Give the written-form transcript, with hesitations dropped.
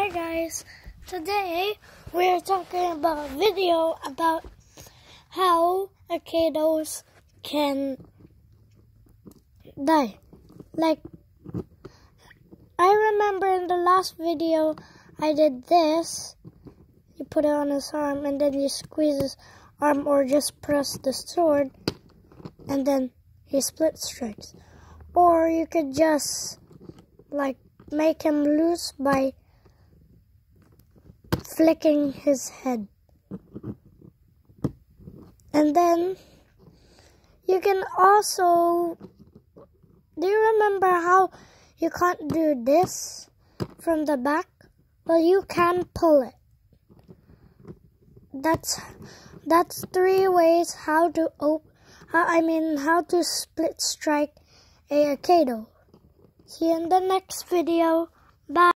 Hi guys, today we're talking about a video about how avocados can die. Like, I remember in the last video I did this. You put it on his arm and then you squeeze his arm or just press the sword and then he split strikes. Or you could just like make him loose by flicking his head. And then you can also, do you remember how you can't do this from the back? Well, you can pull it. That's 3 ways how to how to split strike a akèdo. See you in the next video. Bye.